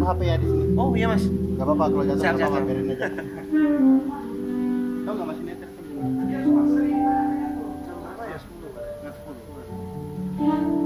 HP ya di sini. Oh iya mas. Gak apa-apa kalau jatuh Siap, nggak siap, apa-apa, siap. biarin aja. Tahu nggak mesinnya telepon? Berapa ya? 10. Nggak 10.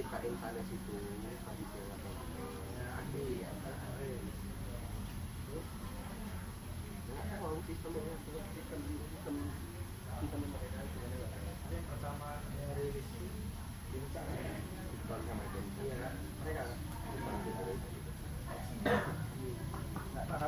DKM sana situ habis yang apa ya nah kalau sistemnya sistem mereka yang pertama dari bukan sama agensi ya kan mereka nggak paham.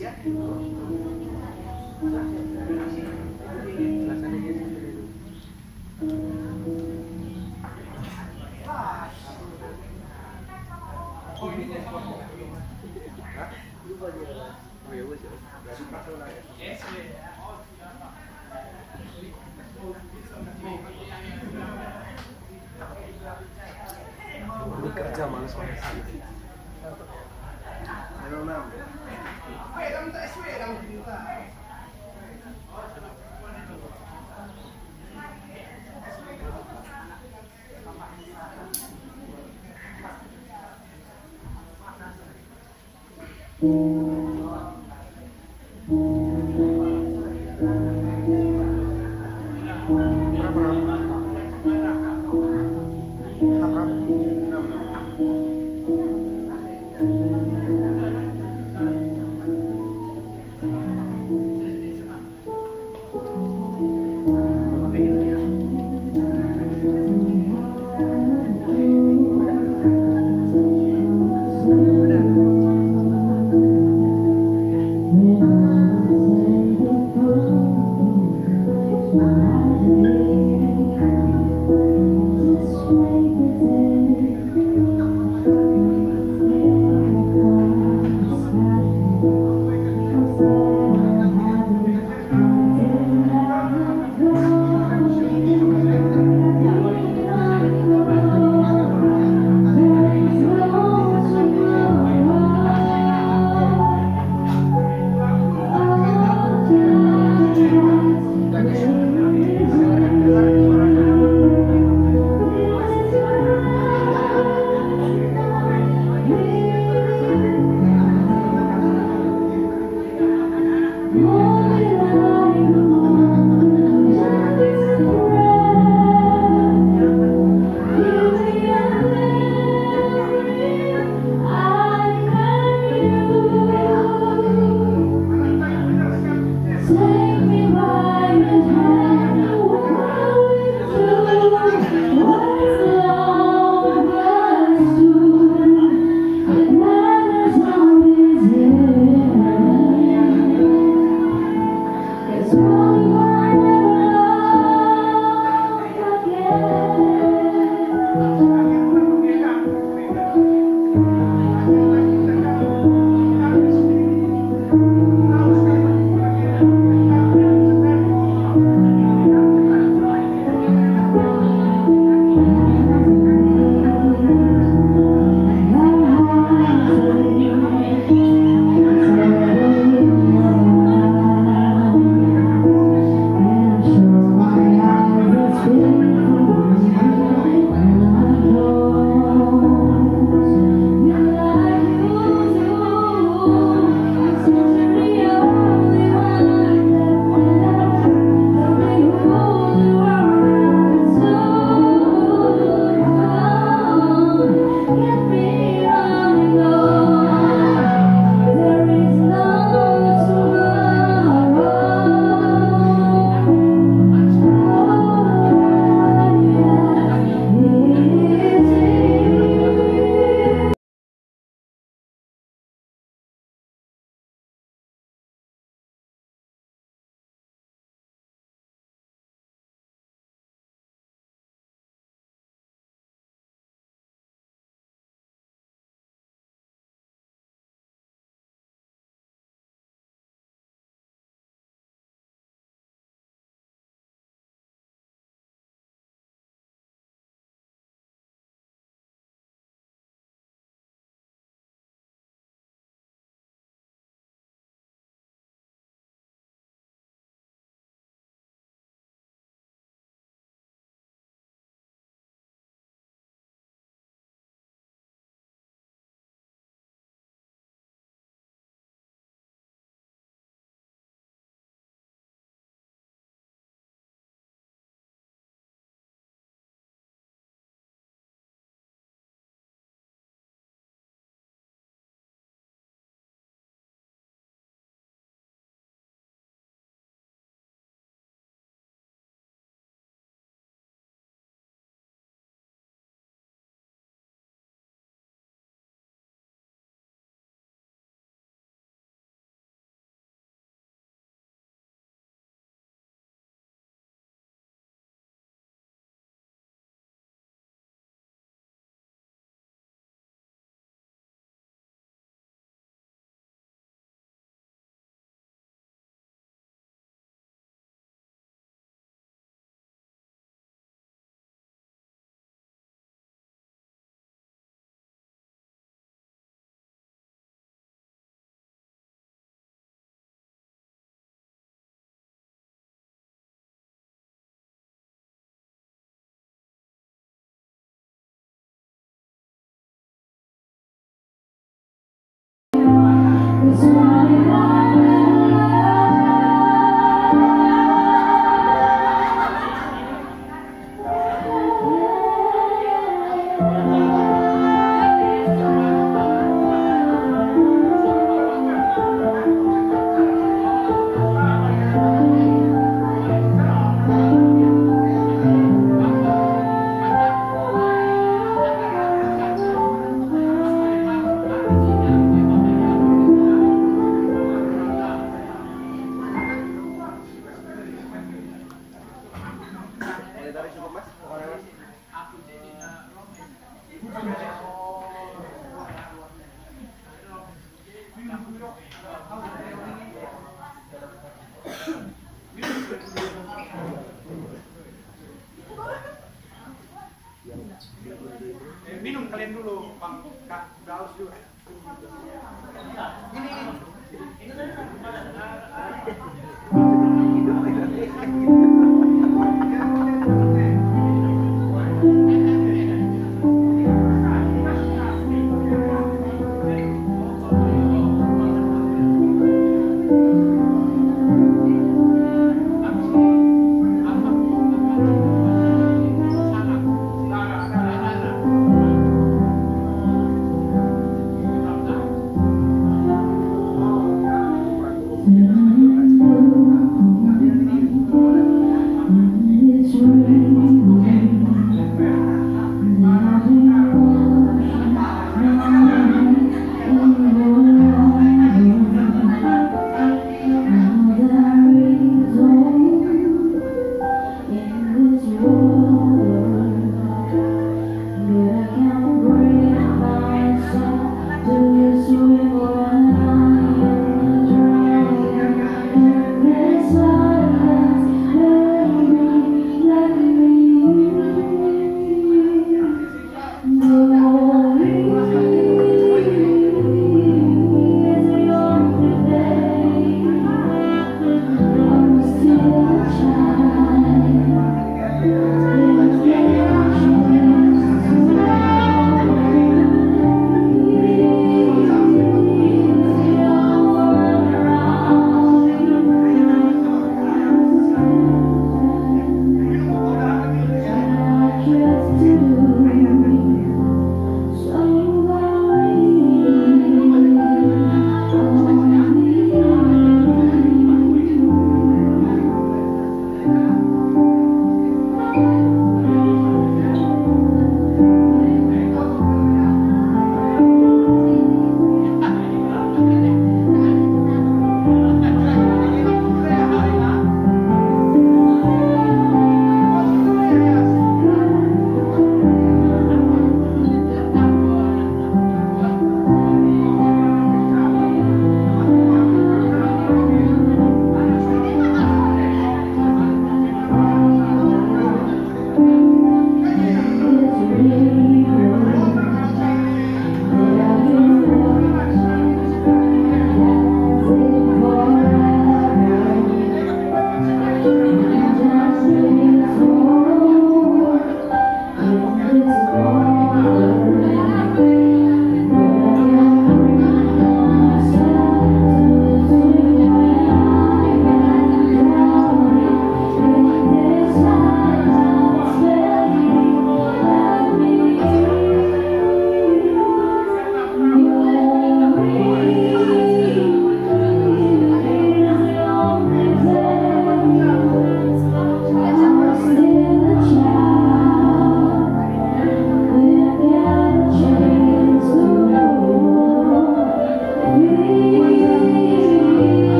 Ini kerja malas banget. Dari cukup mas, orang mas. Minum kalian dulu, Bang. Kak, udah haus juga.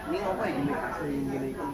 Ini apa ini? Asli gini itu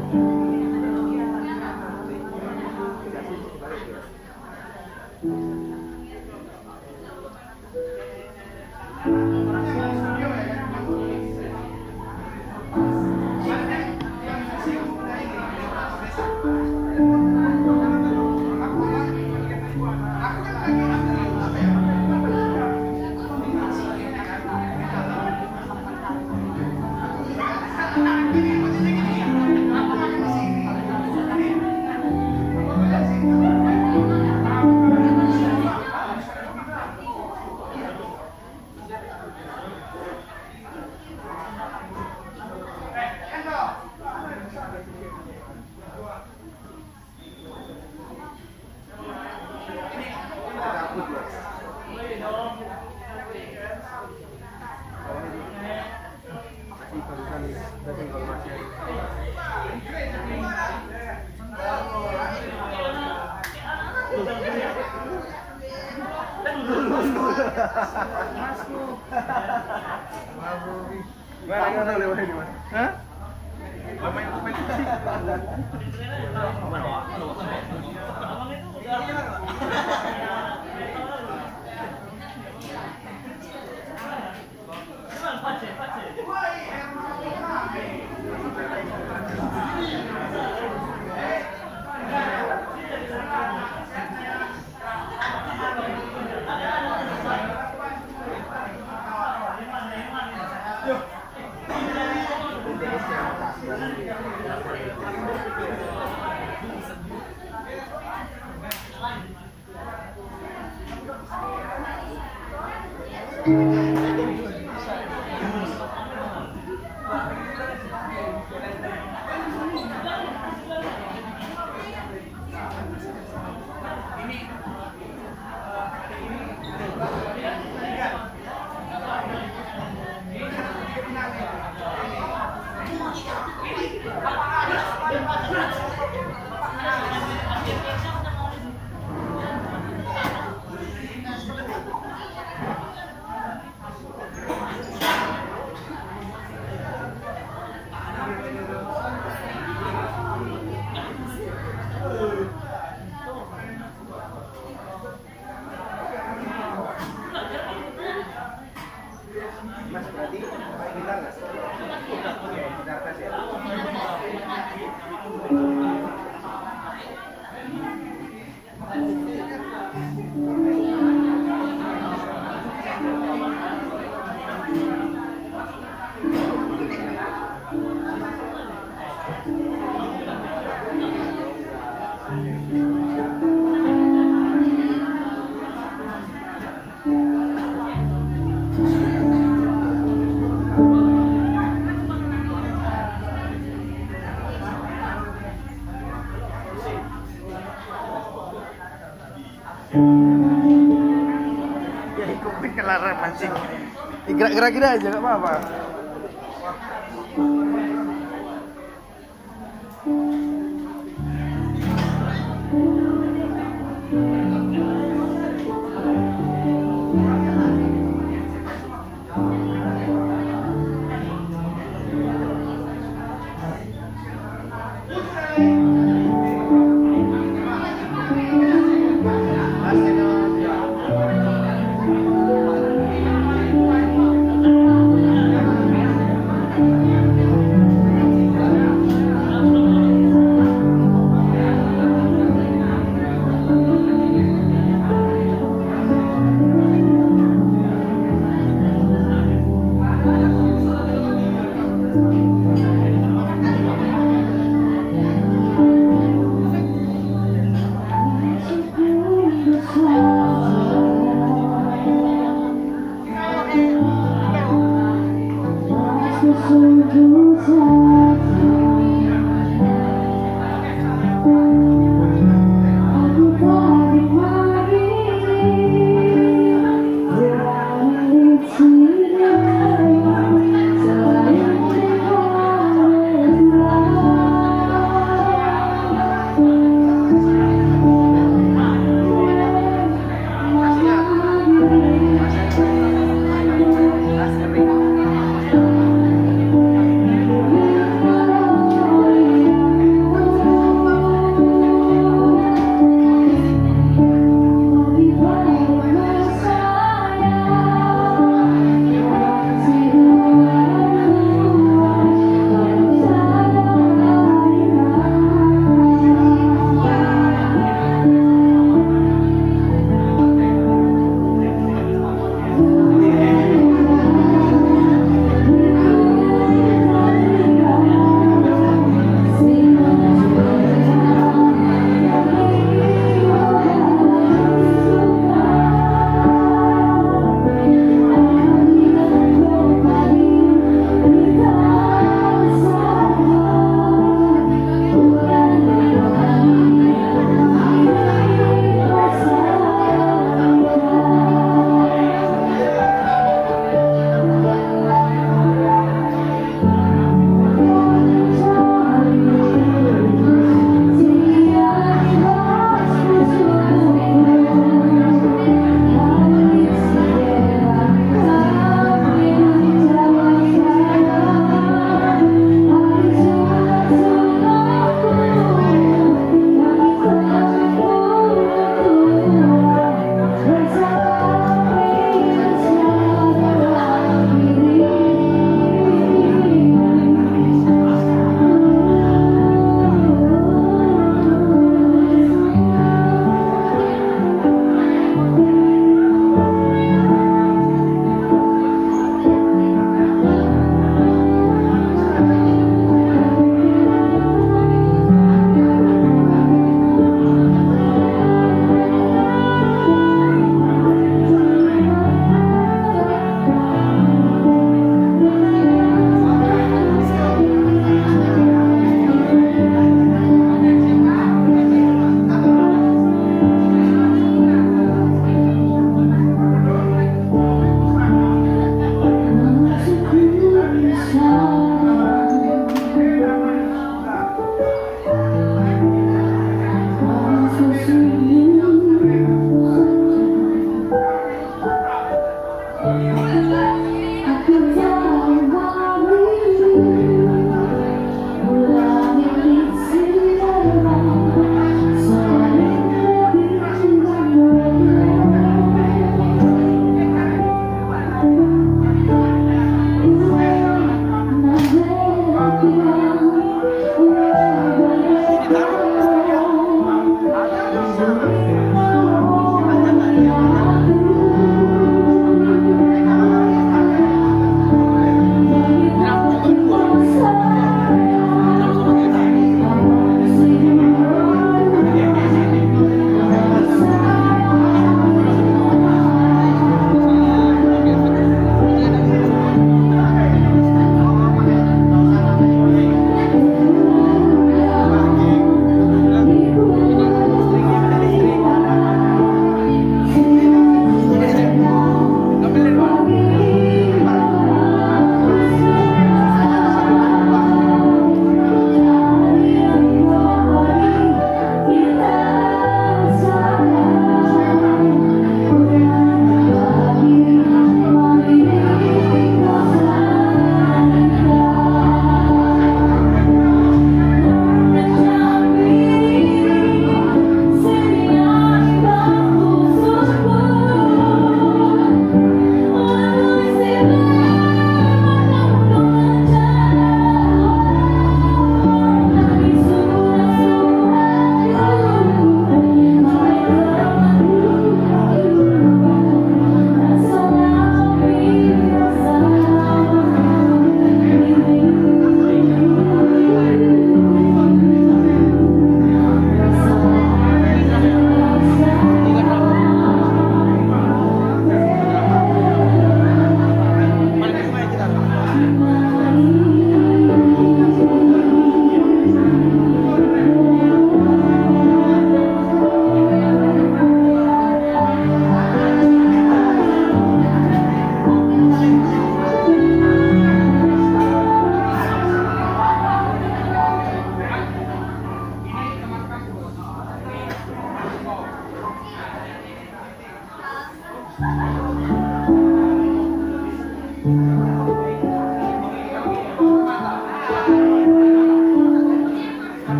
Gerak-gerak aja nggak apa-apa.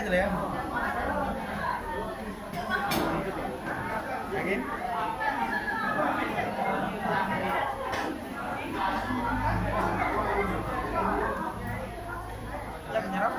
aja lah ya. Yakin? Ya penyerap.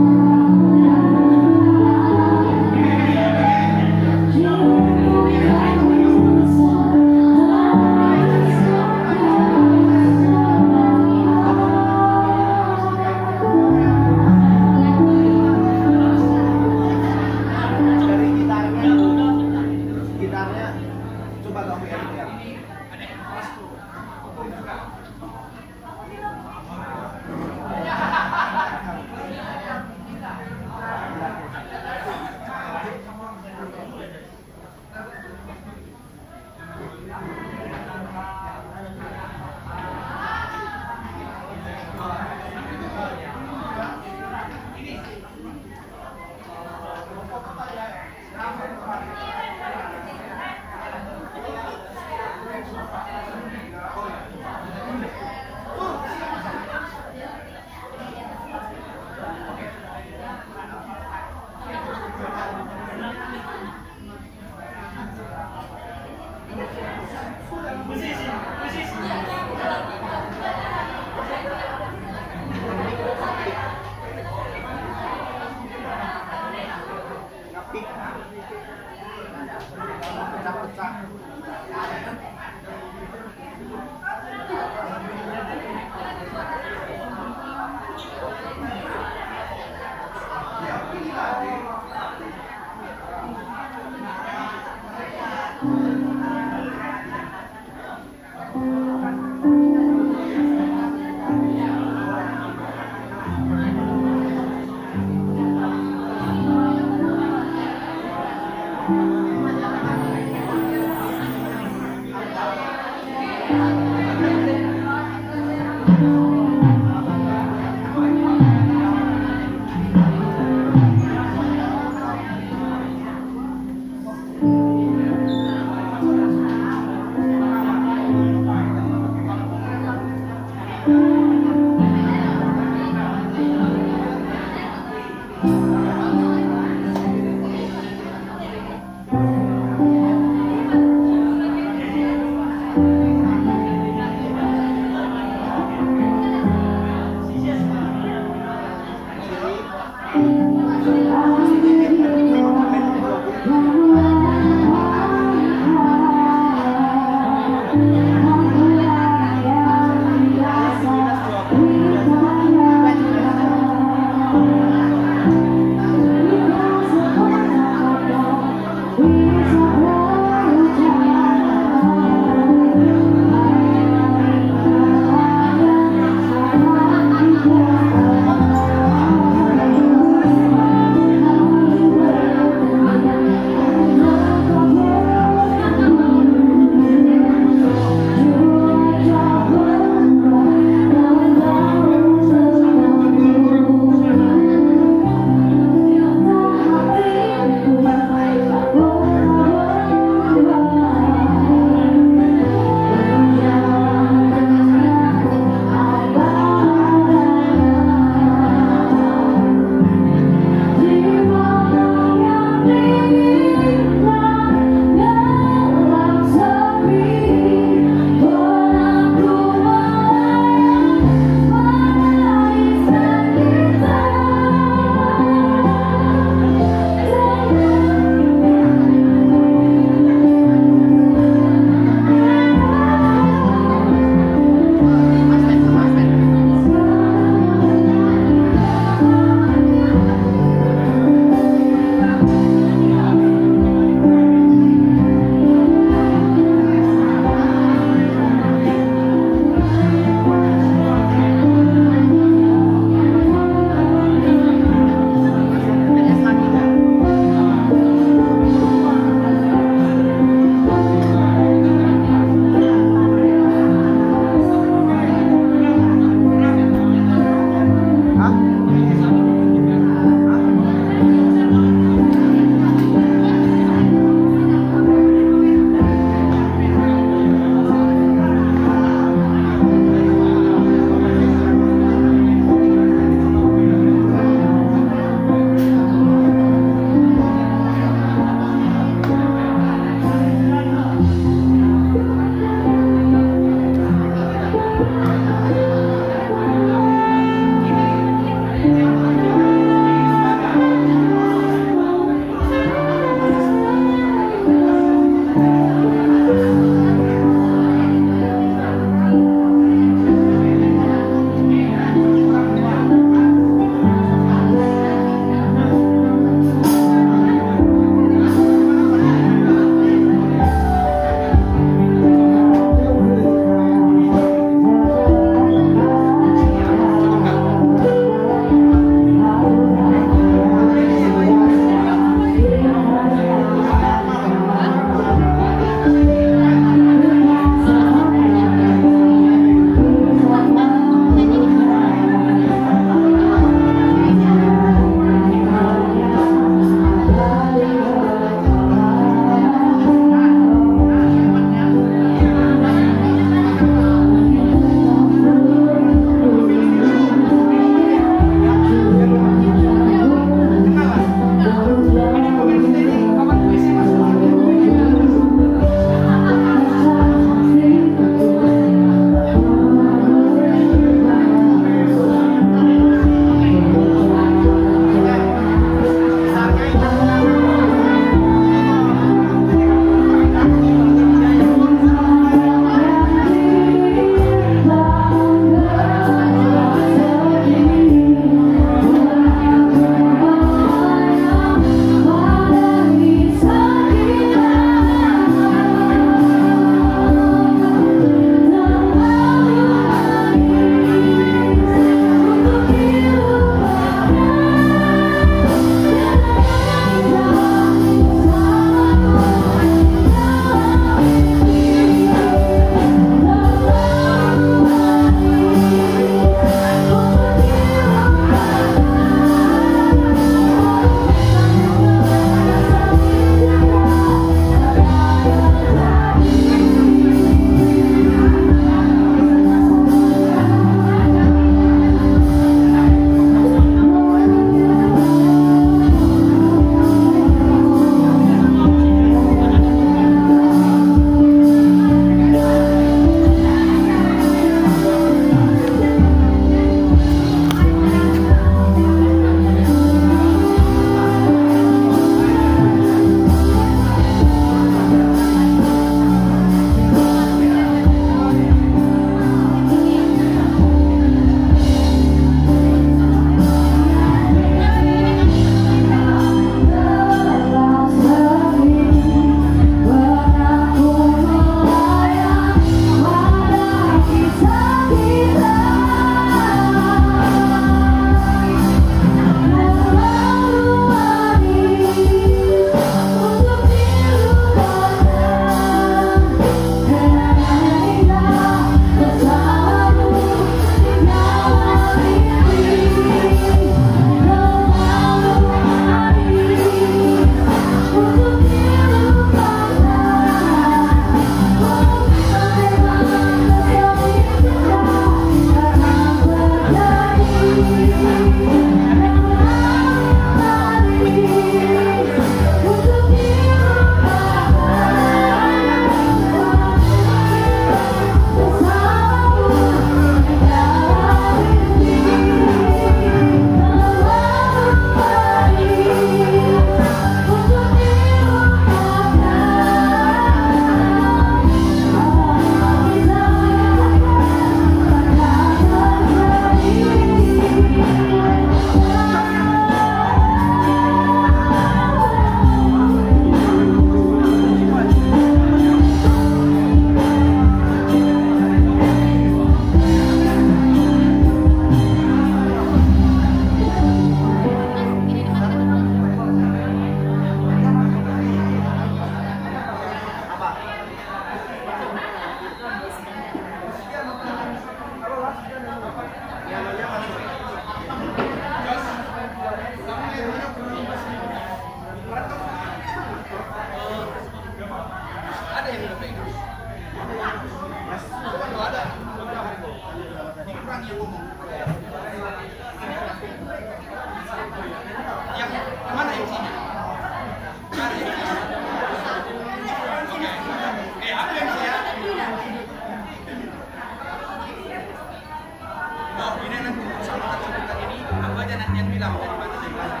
yang bilang dari mana dia bilang.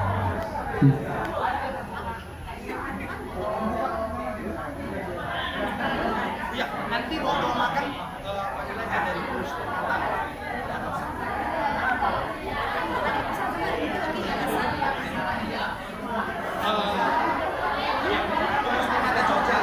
Iya, nanti mau makan pakai lagi dari kurus ke mata. Ada Jogja.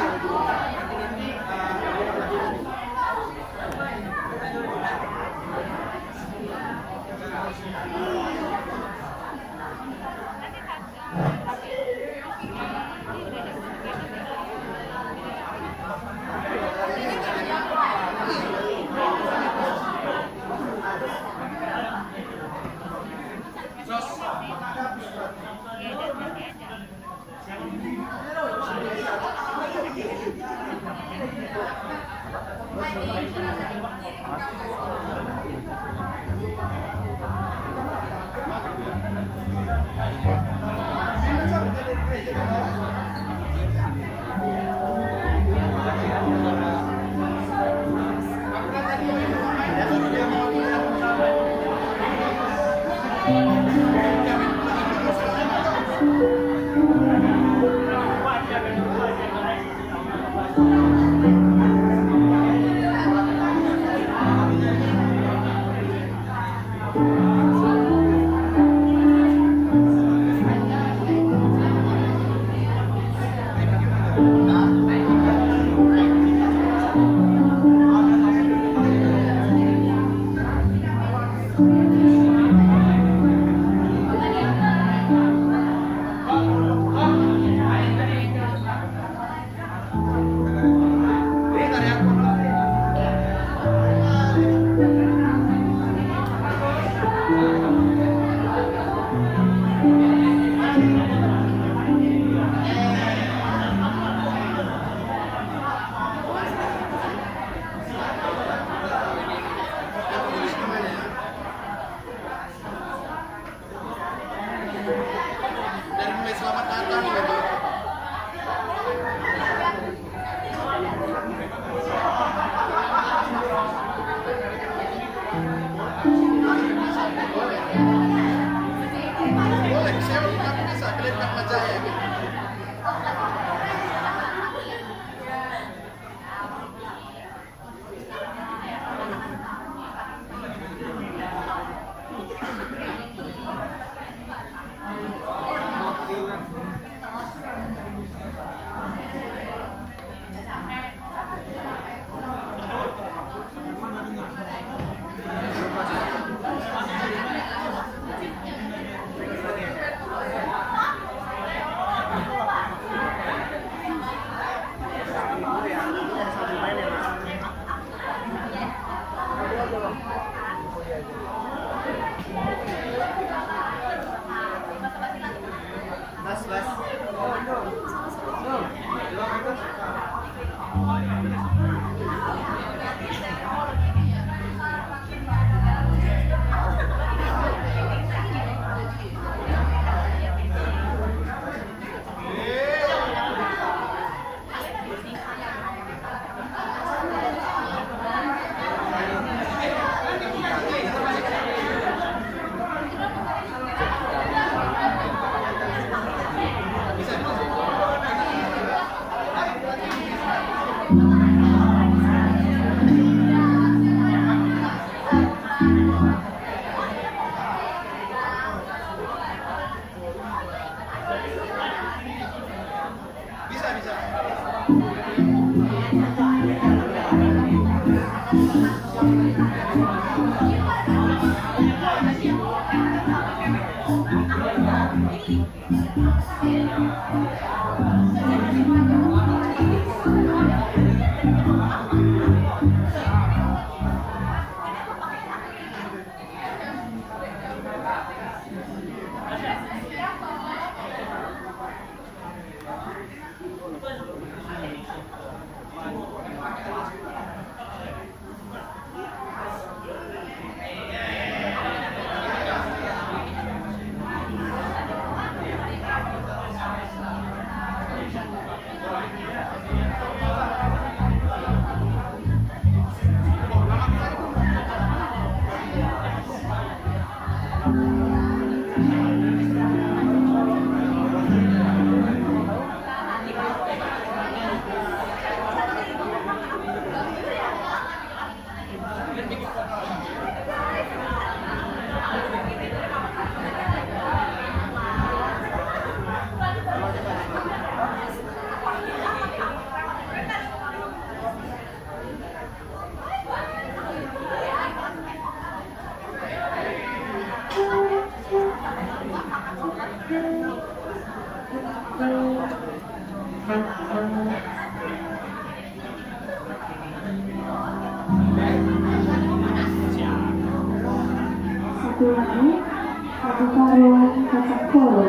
satu lagi, satu karung kacang koro.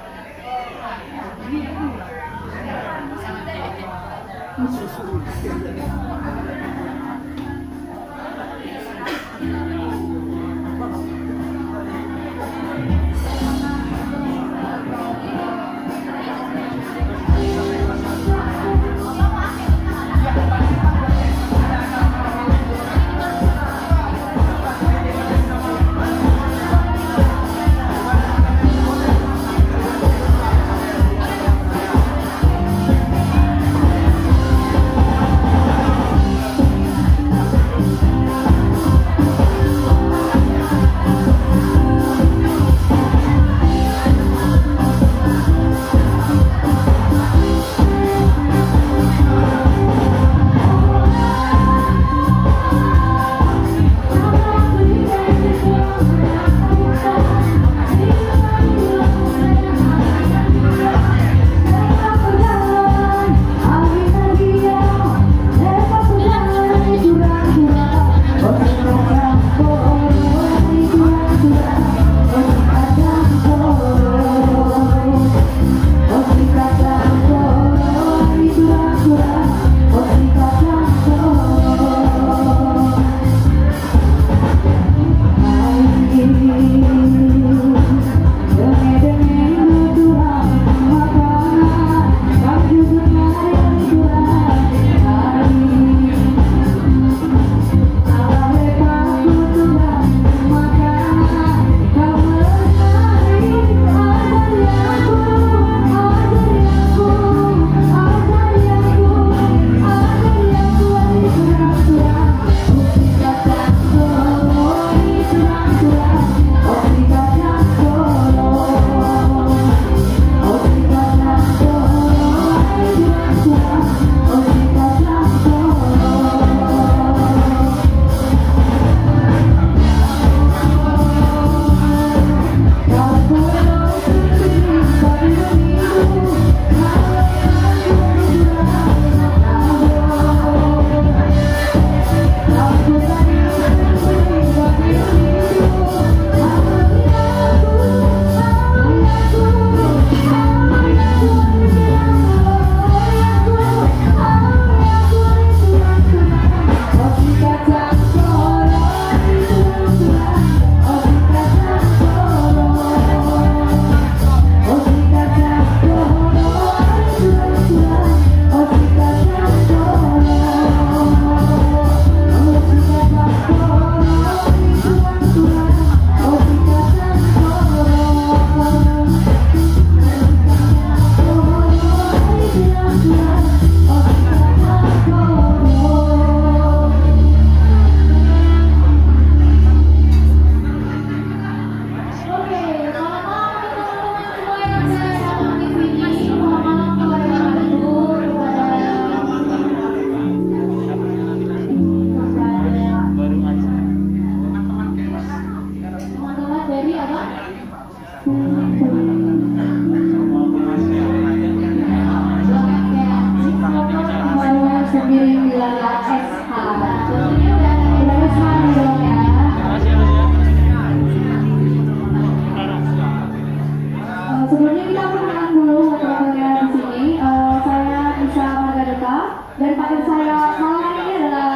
Sebelumnya kita perkenalan dulu rekan-rekan di sini. Saya Isa Margareta dan partner saya malam hari ini adalah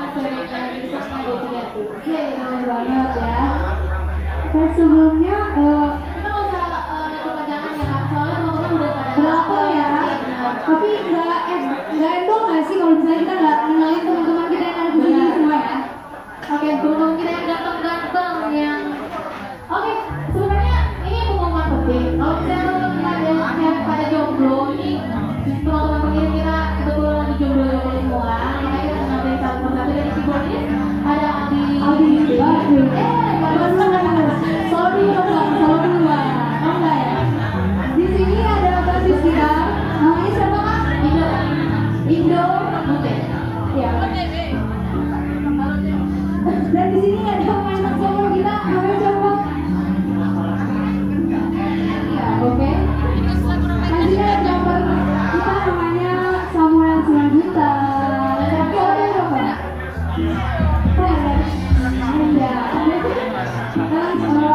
keren banget ya. Oke, sebelumnya kita nggak usah kepanjangan ya kak, soalnya teman-teman udah pada berapa ya. Tapi nggak endong nggak sih kalau misalnya kita nggak kenalin teman-teman kita yang ada di sini semua ya. Oke, teman-teman kita yang ganteng-ganteng yang oke, sebenarnya ini pengumuman penting. Kalau misalnya ada yang pada jomblo, ini teman-teman pengirim kita kebetulan lagi jomblo-jomblo semua. Makanya kita ngambil satu persatu dari si Bonis. Ada Aldi, sorry dong, salah dua, enggak ya? Di sini ada basis kita, namanya siapa kak? Indo, oke, ya. Dan di sini ada pemain saxophone kita, namanya siapa? Ya, oke. Dan di sini ada drummer kita, namanya Samuel Simanjuta. Siapa orang siapa? Ya,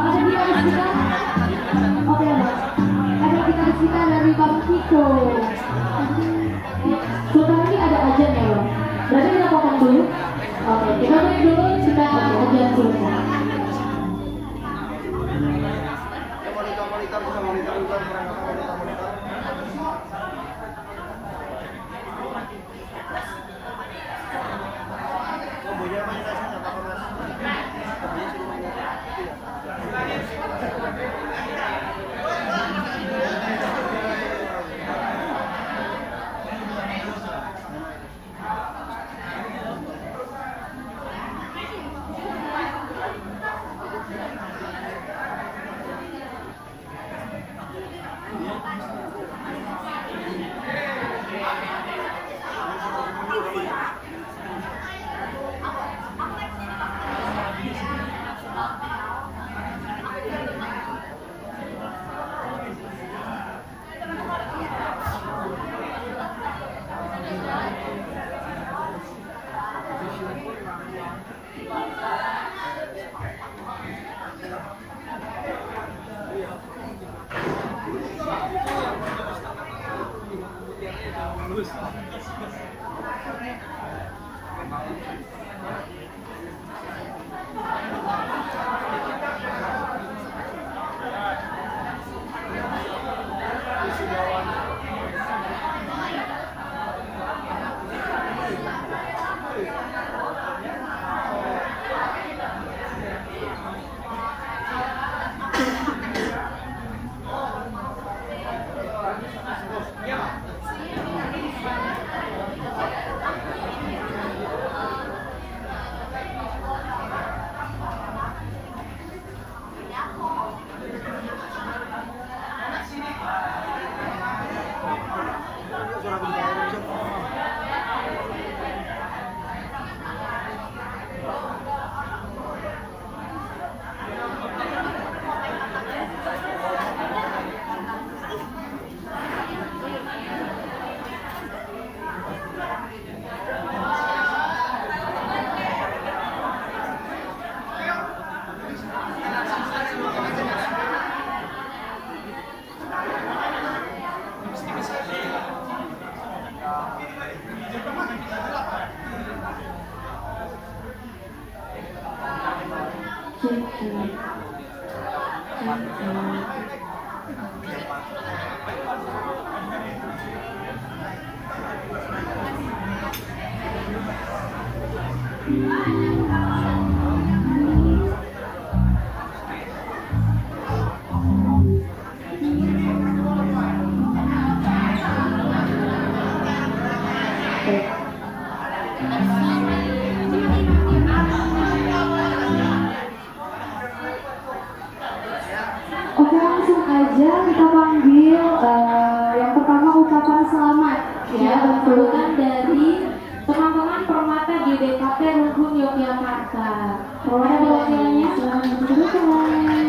Oke, langsung aja kita panggil yang pertama ucapan selamat ya, ucapan dari teman-teman Permata GBKP Rungkun Yogyakarta. Kalau ada wakilnya, selamat berkenan.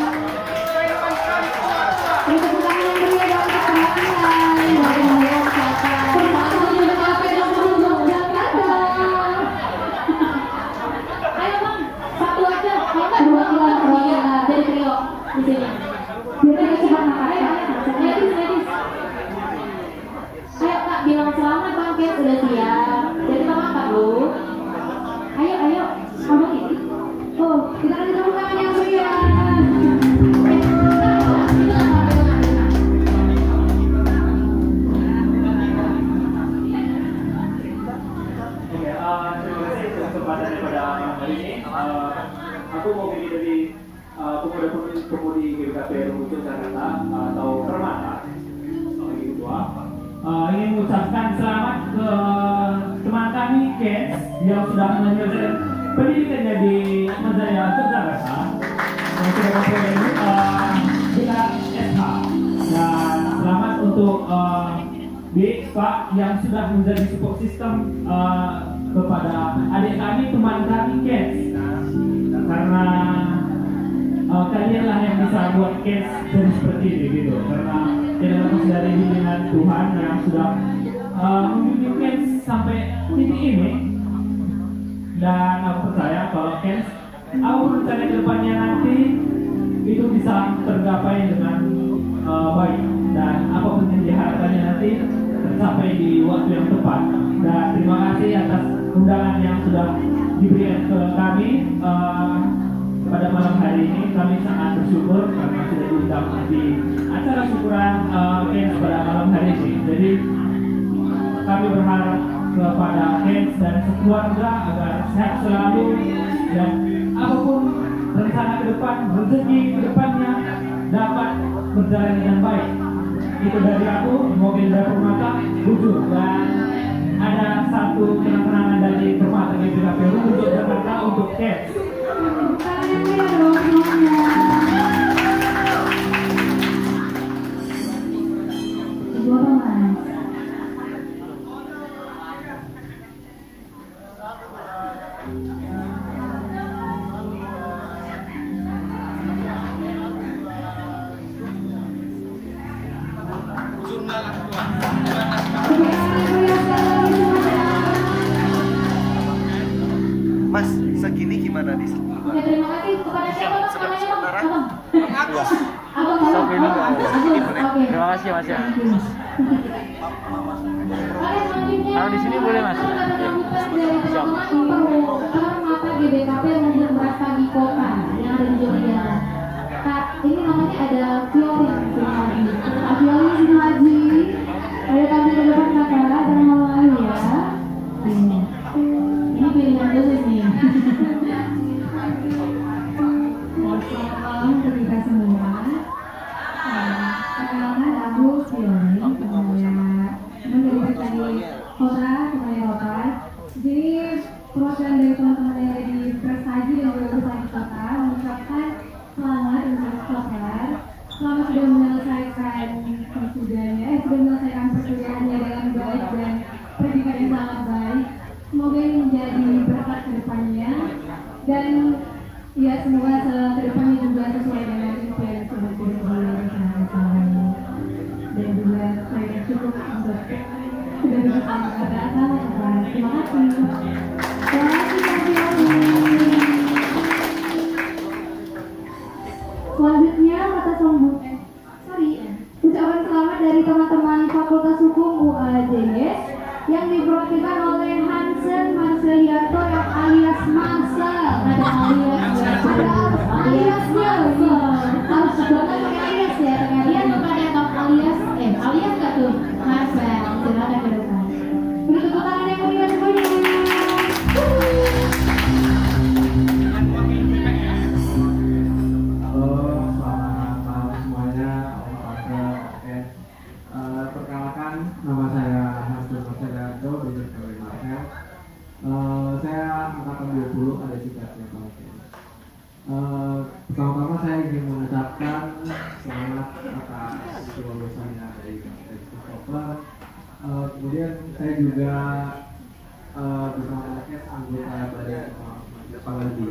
Tepuk tangan yang meriah dong untuk teman-teman dari Permata GBKP Rungkun Yogyakarta. Ayo bang, satu aja, perwakilan dari trio di sini. Biar kita cepat makan ya. Ladies. Ayo kak, bilang selamat bang, Ken udah siap. Jadi kita makan dulu. Ayo. Kamu ini. Oh, kita kasih tepuk tangan yang meriah. Terima kasih kesempatan daripada hari ini. Aku mau pilih dari pemuda-pemudi GBKP Rungkun Jakarta atau Permata lagi kedua. Ingin mengucapkan selamat ke teman kami Kens yang sudah menyelesaikan pendidikannya di Atmajaya Yogyakarta yang sudah mempunyai gelar SH, dan selamat untuk Pak yang sudah menjadi support system kepada adik kami, teman kami Kens, karena kalianlah yang bisa buat case jadi seperti ini gitu, karena tidak lepas dari bimbingan Tuhan yang sudah membimbing case sampai titik ini. Dan aku percaya kalau case apapun rencana ke depannya nanti itu bisa tergapai dengan baik, dan apapun yang diharapkannya nanti tercapai di waktu yang tepat. Dan terima kasih atas undangan yang sudah diberikan ke kami pada malam hari ini. Kami sangat bersyukur karena sudah diundang di acara syukuran Kens pada malam hari ini. Jadi kami berharap kepada Kens dan sekeluarga agar sehat selalu, dan apapun rencana ke depan, rezeki ke depannya dapat berjalan dengan baik. Itu dari aku, mungkin dari Permata Bujur, dan ada satu kenang-kenangan dari Permata GBKP Rungkun Jakarta untuk Kens. Mas, segini gimana di sini? Oke, terima kasih kepada siapa Mas? Sebentar. Abang. Oke. Terima kasih Mas ya. Kalau di sini boleh, Mas. Dari teman-teman Permata GBKP Rungkun Brastagi Kota yang ada di Jogja. Kak, ini namanya ada Fiolin Sinaji. Fiolin Sinaji. Ada kami ke depan Kakak dan malam ya. Ini pilihan dulu nih. Selamat malam untuk kita semua. Perkenalkan aku Fiolin, menjadi dari Kota Kota. Jadi perwakilan dari teman-teman yang ada di Prestasi dan juga Prestasi Kota mengucapkan selamat untuk Sokar. Selamat sudah menyelesaikan perkuliahannya dengan baik dan pendidikan yang sangat baik. Semoga ini menjadi berkat ke depannya, dan ya semoga ke depannya juga sesuai dengan impian yang sudah diberikan, dan juga saya cukup untuk sudah bisa mengatakan. Terima kasih. Selanjutnya kata ucapan selamat dari teman-teman Fakultas Hukum UAJS yang diperwakikan oleh Hansen Marceliarto yang alias Mansel. Ada alias cocok banget pakai alias ya ternyata. Iya tuh pada top alias, alias nggak tuh? Marcel, silakan ke depan. Beri tepuk tangan yang meriah semuanya. Halo, selamat malam semuanya. Perkenalkan, nama saya Hasbun Marcelianto, dari Marcel. Saya angkatan 20, ada singkatnya Pak. Pertama-tama saya ingin mengucapkan selamat atas kelulusannya dari Christopher. Kemudian saya juga bersama anaknya anggota Badan Apalagi.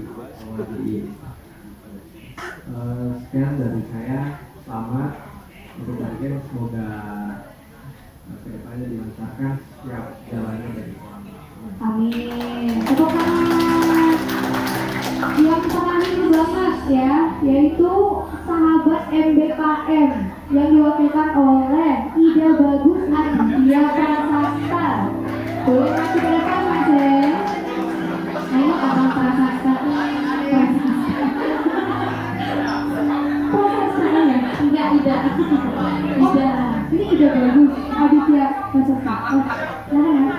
Sekian dari saya, selamat untuk kalian, semoga kedepannya dilancarkan setiap jalannya dari Amin. Tepuk tangan. Yang terakhir banget ya, yaitu sahabat MBKM yang diwakilkan oleh Ida Bagus Aditya Prasasta. Boleh kasih ke depan Mas ya? Ayo Abang Prasasta. Prasasta ya? Enggak, Ida. Ida. Ini Ida Bagus Aditya Prasasta. Nah,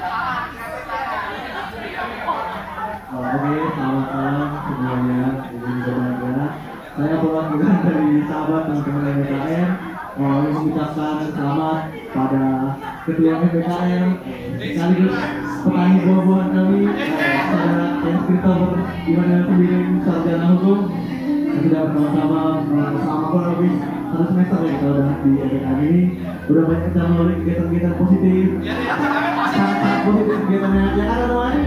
Oke, selamat malam semuanya. Ini berbahagia. Saya perwakilan dari sahabat dan teman MBKM. Mau mengucapkan selamat pada ketua MBKM sekaligus petani buah-buahan kami, saudara Jens Christopher, di mana pembimbing sarjana hukum yang sudah bersama-sama selama kurang lebih 1 semester ya kita udah di MBKM ini. Udah banyak kita melalui kegiatan-kegiatan positif, sangat positif kegiatannya. Yang ada teman.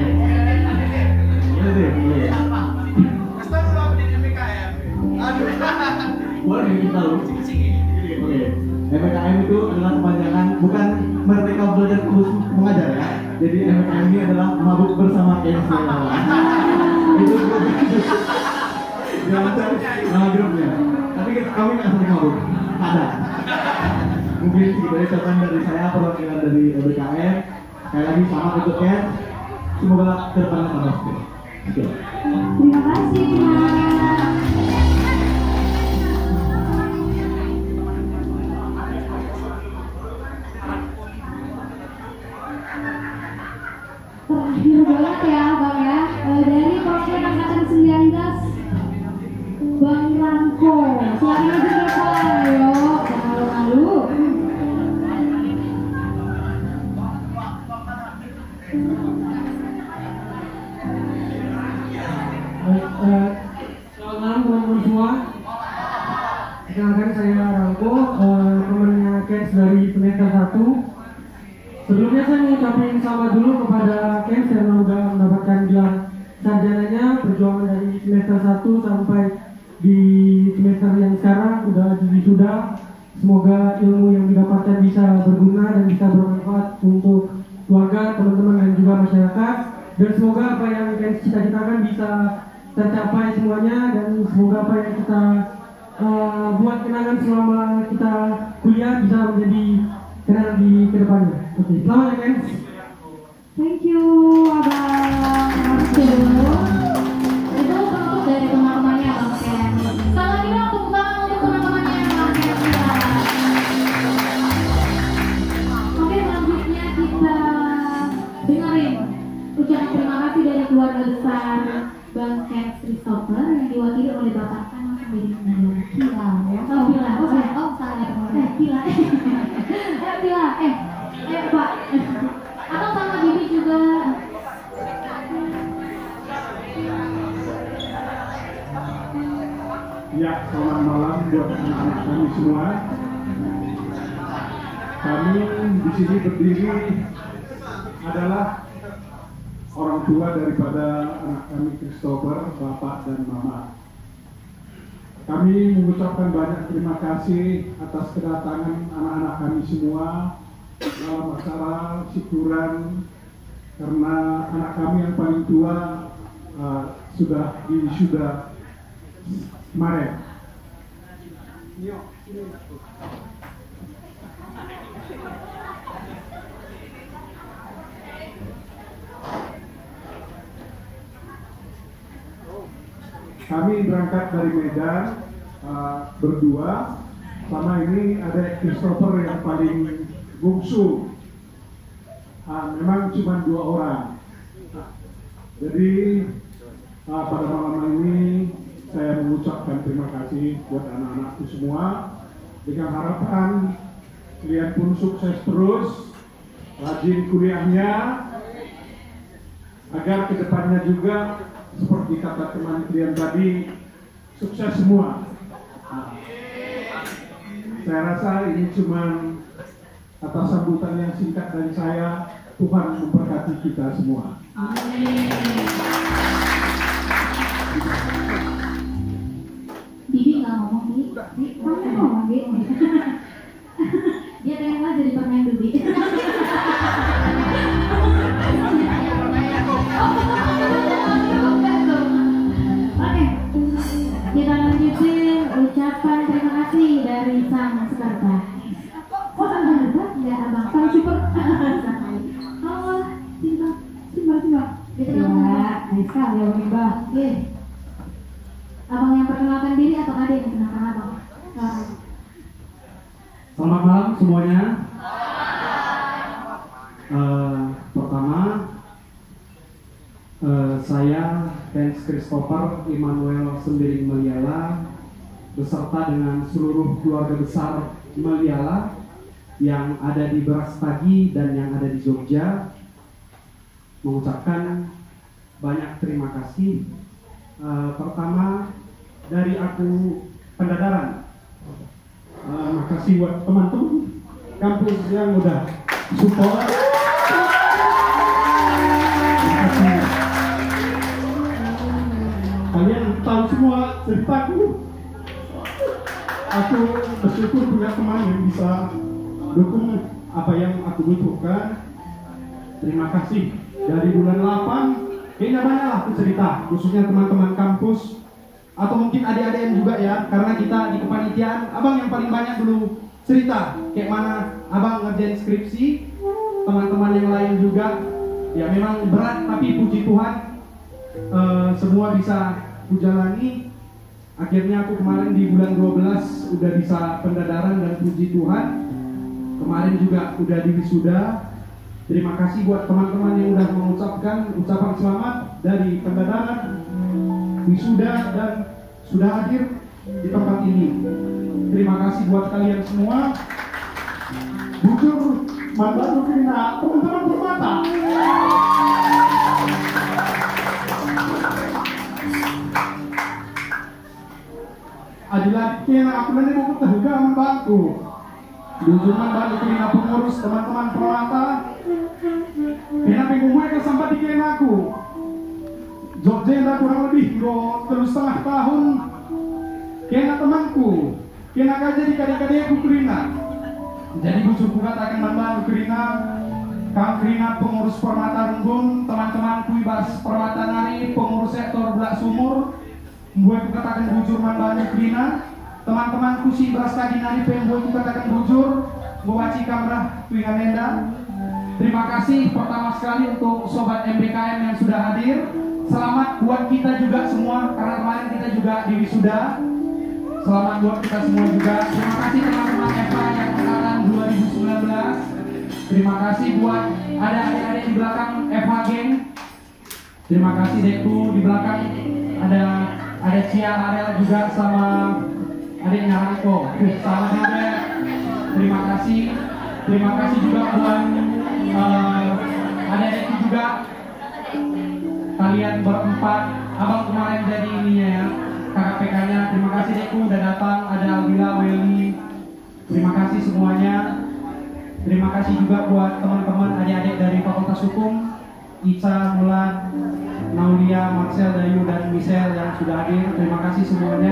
Boleh kita tahu. Oke, MBKM itu adalah kepanjangan bukan Merdeka Belajar Khusus Mengajar ya. Jadi MBKM ini adalah mabuk bersama KMC. Itu jangan cari nama grupnya. Tapi kami nggak sering mabuk. Ada. Mungkin segitu aja ucapan dari saya, perwakilan dari MBKM. Sekali lagi selamat untuk KMC. Semoga kedepannya tambah sukses. terima kasih Mas. Terakhir banget ya Bang ya, dari Program Angkatan 19 Bang Ranko. Silakan maju ke depan, ayo jangan malu-malu. Selamat malam teman-teman semua. Perkenalkan saya Ranko, temannya Kens dari semester 1. Sebelumnya saya mengucapkan selamat dulu kepada Kens yang sudah mendapatkan gelar sarjananya, perjuangan dari semester 1 sampai di semester yang sekarang sudah wisuda. Semoga ilmu yang didapatkan bisa berguna dan bisa bermanfaat untuk keluarga, teman-teman dan juga masyarakat. Dan semoga apa yang Kens cita-citakan bisa tercapai semuanya, dan semoga apa yang kita buat kenangan selama kita kuliah bisa menjadi kenangan di kedepannya. Oke, selamat ya Kens. Thank you Abang Ranko. Itu untuk dari teman-temannya Bang Ken. Selamat juga tepuk tangan untuk teman-temannya Bang Ken. Oke, selanjutnya kita dengerin ucapan terima kasih dari keluarga besar Bang Ken Christopher yang diwakili oleh Bapak kan langsung jadi Kila. Oh Kila, oh salah ya Kila. Kila, Pak. Atau sama Bibi juga. Ya, selamat malam buat anak-anak kami semua. Kami di sini berdiri adalah orang tua daripada anak kami Christopher, Bapak dan Mama. Kami mengucapkan banyak terima kasih atas kedatangan anak-anak kami semua dalam acara syukuran karena anak kami yang paling tua sudah diwisuda kemarin. Kami berangkat dari Medan berdua, sama ini ada Christopher yang paling bungsu. Memang cuma 2 orang. Jadi pada malam ini saya mengucapkan terima kasih buat anak-anakku semua, dengan harapan kalian pun sukses terus, rajin kuliahnya, agar kedepannya juga seperti kata teman kalian tadi, sukses semua. Saya rasa ini cuma atas sambutan yang singkat dari saya. Tuhan memberkati kita semua. Bibi nggak ngomong, Bi. Kamu ngomong, Bi. Dia pengen lah jadi pemain Bibi. Oke, kita lanjutin ucapan terima kasih dari sang sekerta. Kok sang sekerta? Enggak, abang. Sang super. Halo, Simba. Ya, nice sekali ya, Mbak. Oke. Abang yang perkenalkan diri atau ada yang perkenalkan abang? Selamat malam semuanya. Pertama, saya Hans Christopher Immanuel Sembiring Meliala beserta dengan seluruh keluarga besar Meliala yang ada di Brastagi dan yang ada di Jogja mengucapkan banyak terima kasih. Pertama dari aku Pendadaran. Makasih buat teman-teman kampus yang udah support. Makasih. Kalian tahu semua ceritaku. Aku bersyukur punya teman yang bisa dukung apa yang aku butuhkan. Terima kasih. Dari bulan 8 kayaknya banyak lah aku cerita, khususnya teman-teman kampus atau mungkin adik-adik yang juga ya, karena kita di kepanitiaan abang yang paling banyak dulu cerita kayak mana abang ngerjain skripsi, teman-teman yang lain juga ya memang berat, tapi puji Tuhan semua bisa kujalani. Akhirnya aku kemarin di bulan 12 udah bisa pendadaran dan puji Tuhan kemarin juga udah di wisuda. Terima kasih buat teman-teman yang udah mengucapkan ucapan selamat dari pendadaran, wisuda, dan sudah hadir di tempat ini. Terima kasih buat kalian semua. Bujur Mantan Rukina, teman-teman bermata. Adilah kena aku nanti mau terbuka membantu. Bujur Mantan Rukina pengurus teman-teman permata. Kena pengumuman ke sampai di kena aku. Jogja kurang lebih 3,5 tahun. Kena temanku, kena kaja di kadek-kadekku Krina. Jadi bujur buka akan membantu Krina. Kang Krina pengurus permata Runggun, teman-temanku ibas permata Nari, pengurus sektor Belak Sumur. Membuat katakan bujur membantu Krina. Teman-temanku si Brastagi Nari, membuat katakan bujur. Mewaci kamrah Twinga Nenda. Terima kasih pertama sekali untuk sobat MBKM yang sudah hadir. Selamat buat kita juga semua karena kemarin kita juga di wisuda. Selamat buat kita semua juga. Terima kasih teman-teman EVA yang angkatan 2019. Terima kasih buat ada adik-adik di belakang EVA Geng. Terima kasih Dekku di belakang. Ada Cia Arel juga sama adiknya Rangko. Selamat juga. Terima kasih. Terima kasih juga buat adik-adikku juga. Kalian berempat, abang kemarin jadi ininya ya, KKPK-nya. Terima kasih Dekku udah datang. Ada Albila, Welly. Terima kasih semuanya. Terima kasih juga buat teman-teman adik-adik dari Fakultas Hukum, Ica, Mulan, Naulia, Marcel, Dayu, dan Michelle yang sudah hadir. Terima kasih semuanya.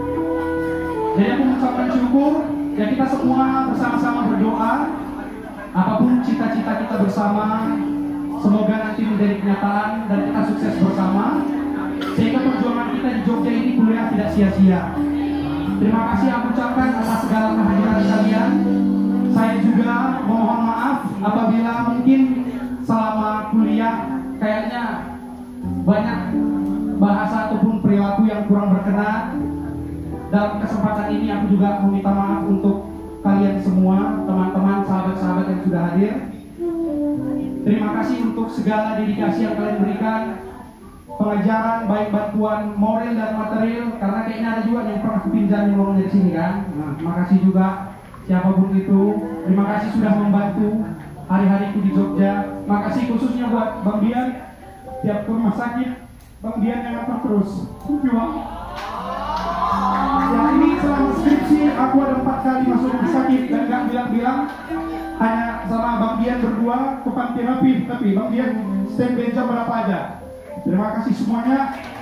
Jadi aku mengucapkan syukur ya, kita semua bersama-sama berdoa. Apapun cita-cita kita bersama, semoga nanti menjadi kenyataan dan kita sukses bersama, sehingga perjuangan kita di Jogja ini kuliah tidak sia-sia. Terima kasih aku ucapkan atas segala kehadiran kalian. Saya juga mohon maaf apabila mungkin selama kuliah kayaknya banyak bahasa ataupun perilaku yang kurang berkenan. dalam kesempatan ini aku juga meminta maaf untuk kalian semua, teman-teman, sahabat-sahabat yang sudah hadir. Terima kasih untuk segala dedikasi yang kalian berikan, pengajaran, baik bantuan moral dan material, karena kayaknya ada juga yang pernah pinjam yang dari sini kan. Nah, terima kasih juga siapapun itu. Terima kasih sudah membantu hari-hariku di Jogja. Makasih khususnya buat Bang Dian, tiap ke rumah sakit Bang Dian yang ngatur terus. Juang. Ya ini selama skripsi aku ada 4 kali masuk rumah sakit dan gak bilang-bilang, hanya sama Bang Dian berdua ke panti rapi, tapi Bang Dian standby jam berapa aja. Terima kasih semuanya.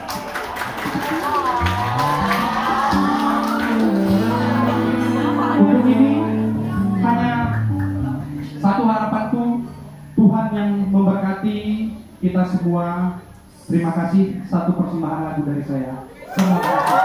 Untuk ini hanya satu harapanku, Tuhan yang memberkati kita semua. Terima kasih. Satu persembahan lagu dari saya. Terima kasih.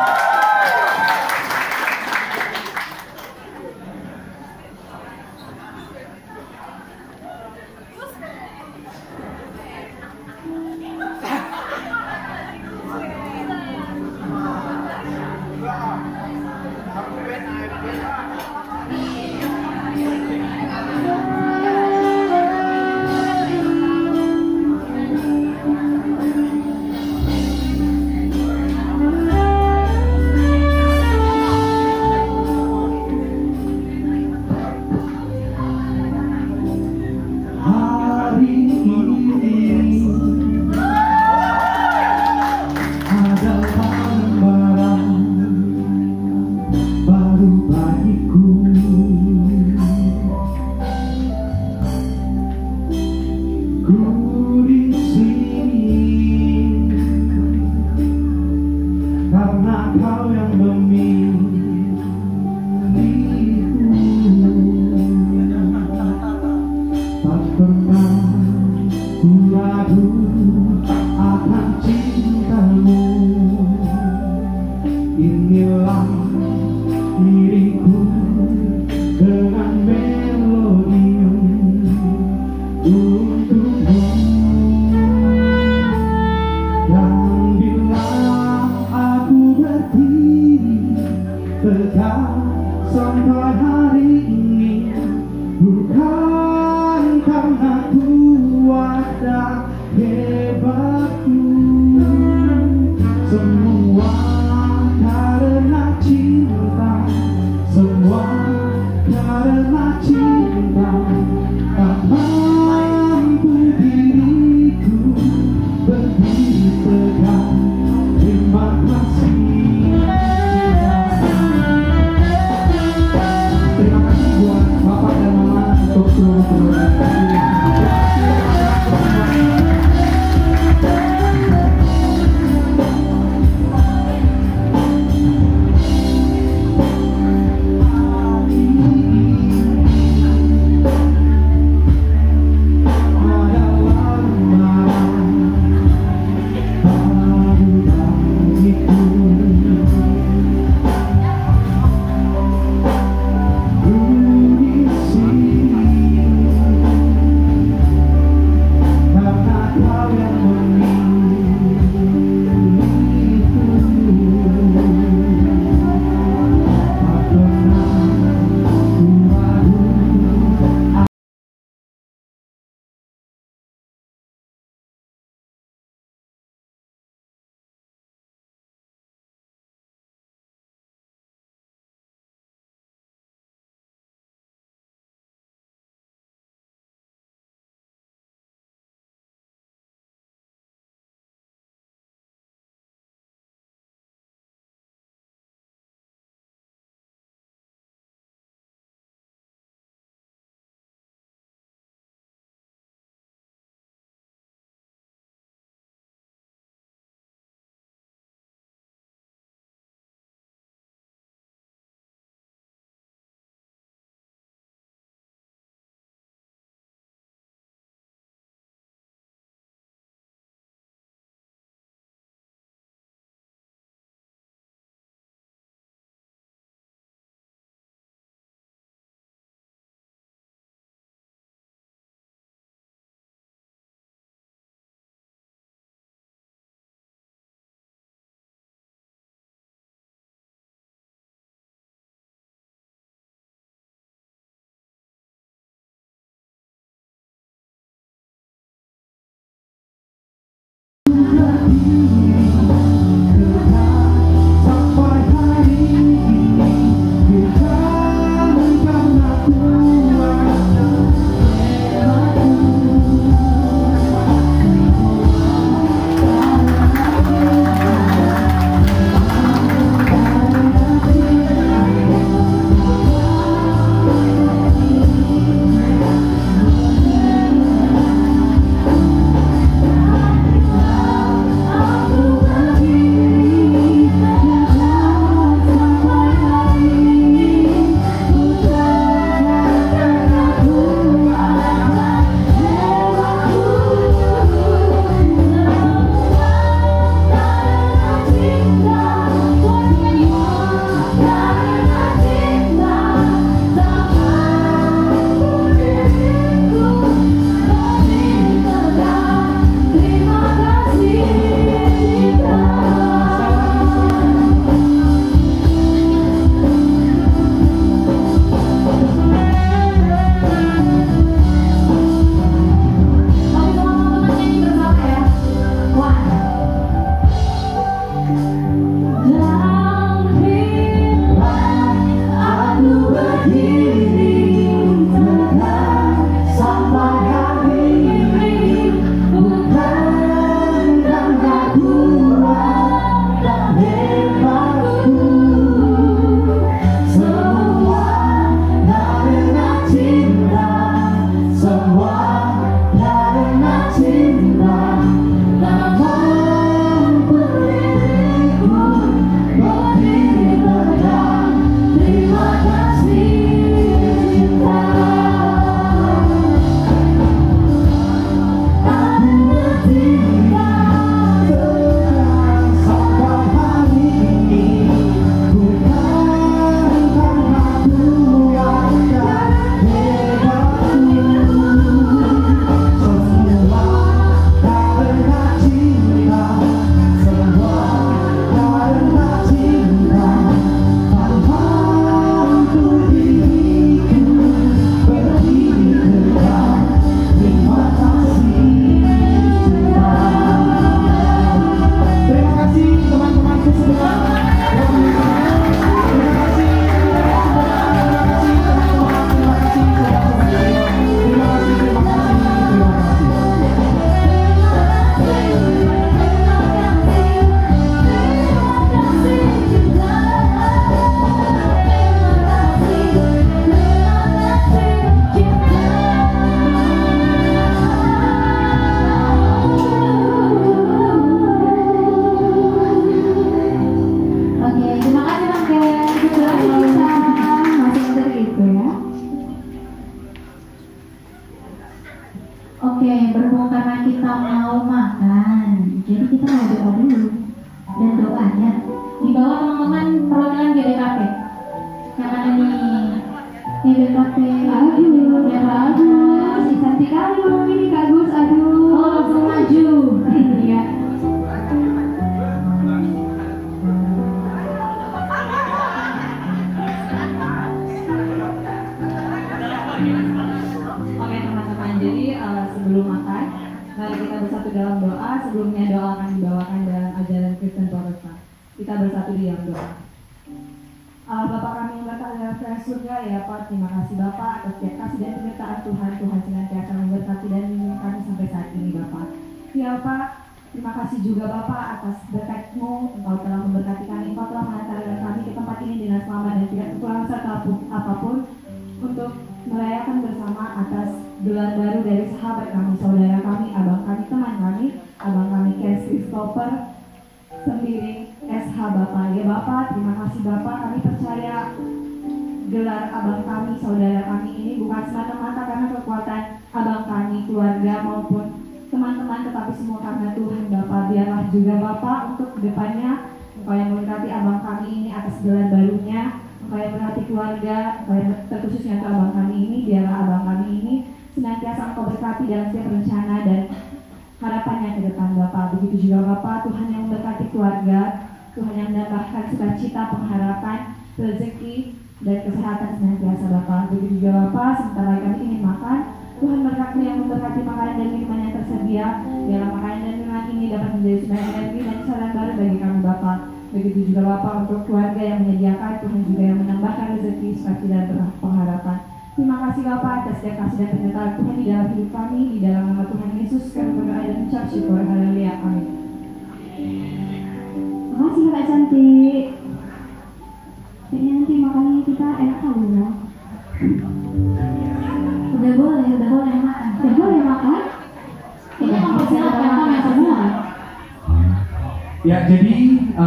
Ya, jadi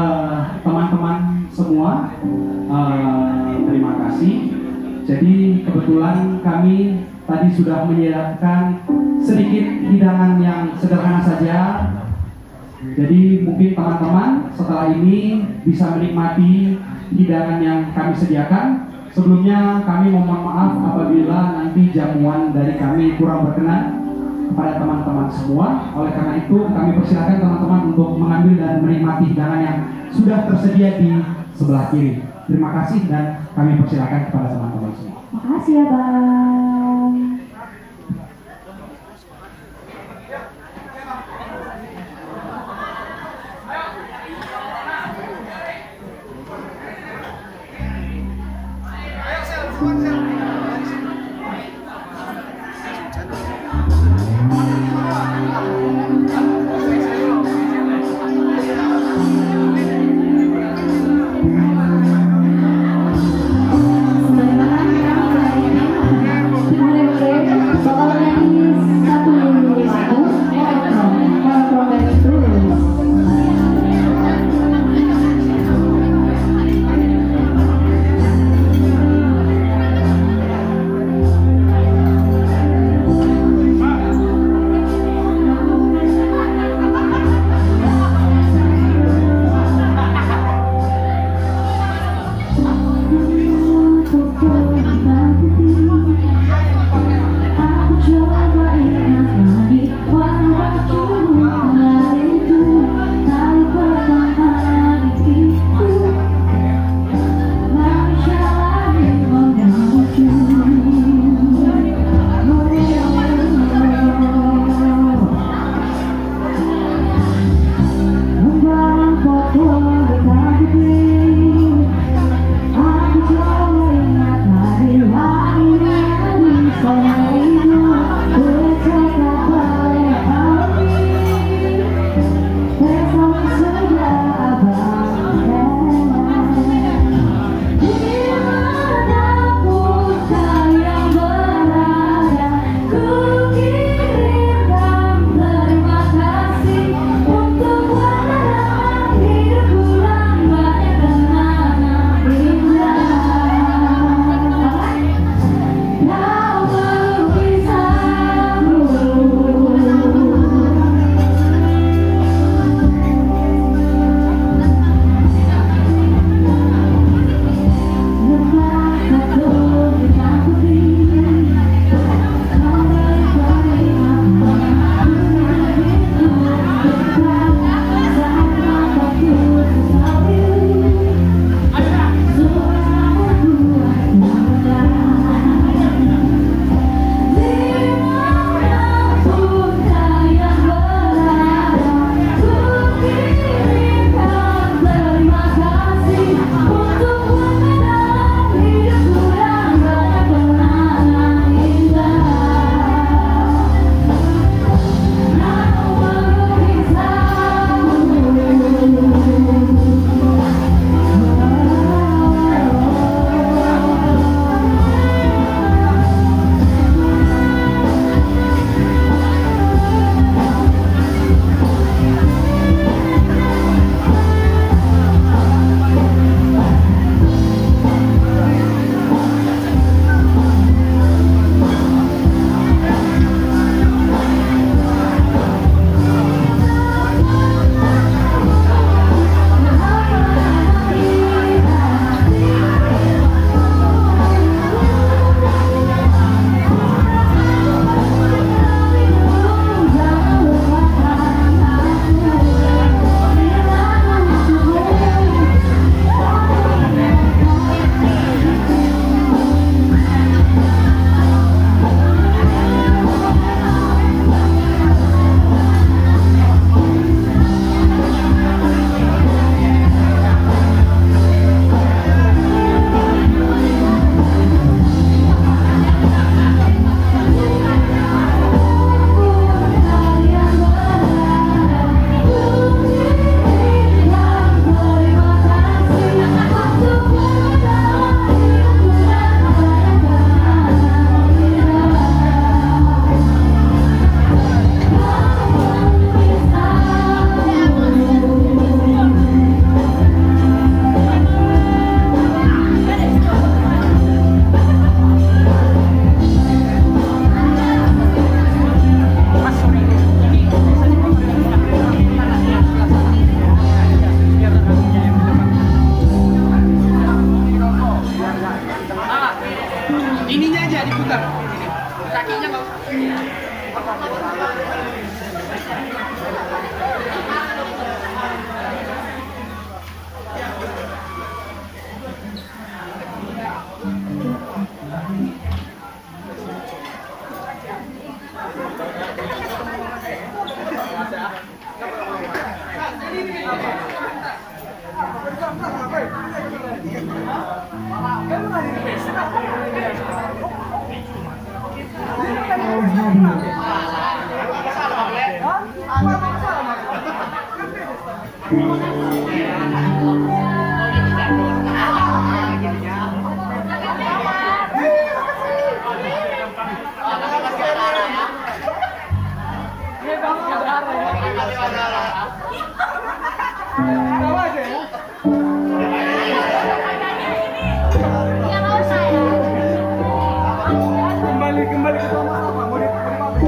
teman-teman semua, terima kasih. Jadi kebetulan kami tadi sudah menyiapkan sedikit hidangan yang sederhana saja. Jadi mungkin teman-teman setelah ini bisa menikmati hidangan yang kami sediakan. Sebelumnya kami mohon maaf apabila nanti jamuan dari kami kurang berkenan kepada teman-teman semua. Oleh karena itu kami persilakan teman-teman untuk mengambil dan menikmati hidangan yang sudah tersedia di sebelah kiri. Terima kasih dan kami persilakan kepada teman-teman semua. Makasih ya Bang. Ayo, sel. Kembali ke Thomas apa? Mau dipakai?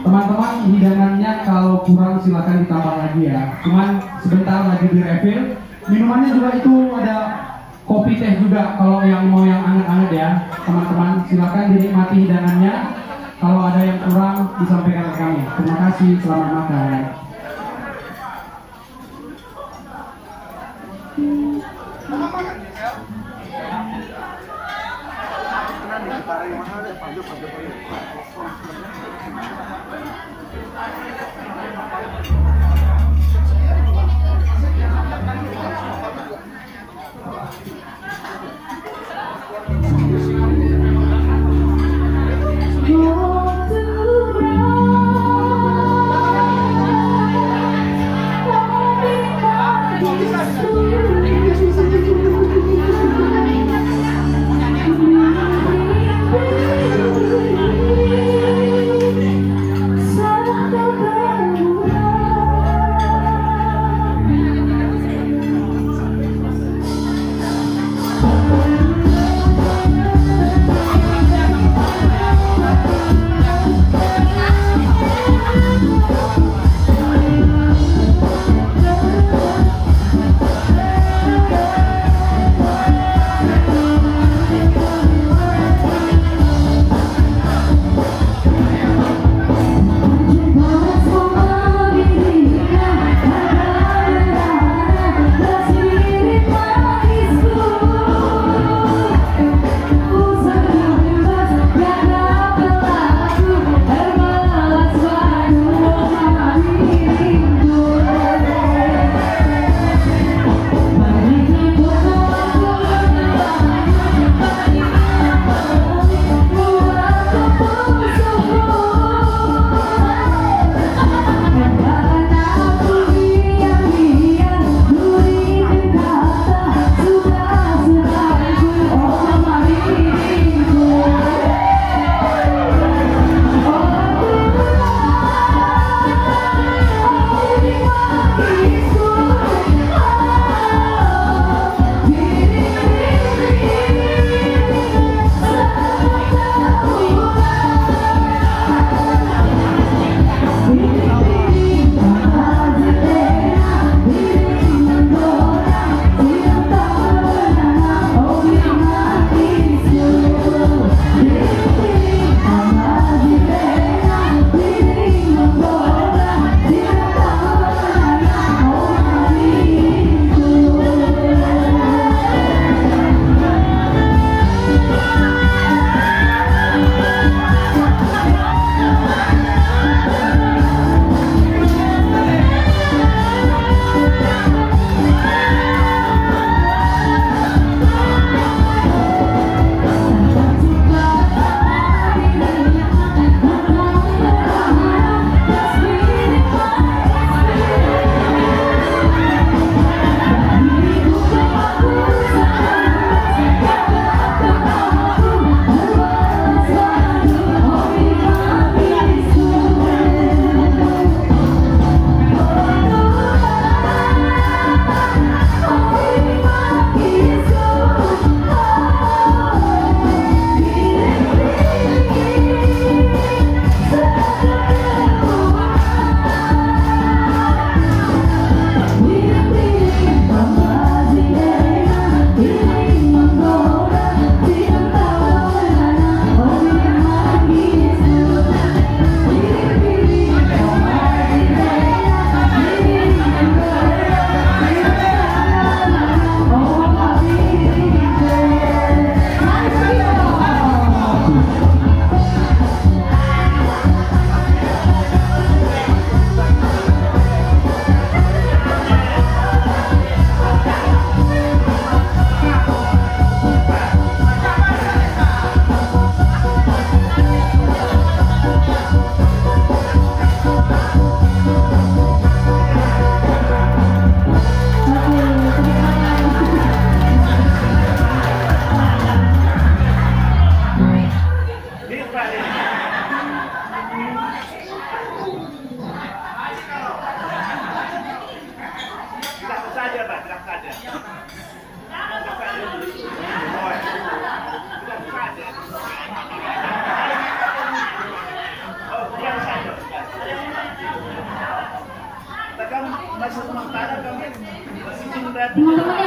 Teman-teman, hidangannya kalau kurang silakan ditambah lagi ya. Cuman sebentar lagi di refill. Minumannya juga itu ada kopi teh juga kalau yang mau yang anget-anget ya. Teman-teman silakan dinikmati hidangannya. Kalau ada yang kurang disampaikan ke kami. Terima kasih, selamat makan. Teman-teman